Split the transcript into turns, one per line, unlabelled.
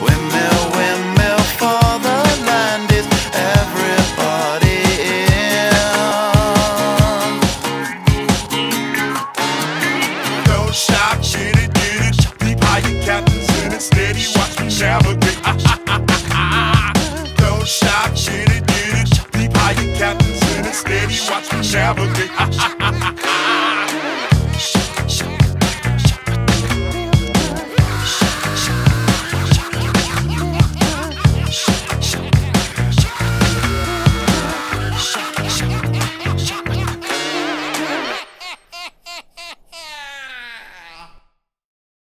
Windmill, windmill for the land, is everybody in?
Don't shout, shitty, get it. Keep high, your captain's in it. Steady, watch me navigate. Don't shout, shitty, get it. Keep high, your captain's in it. Steady, watch me navigate.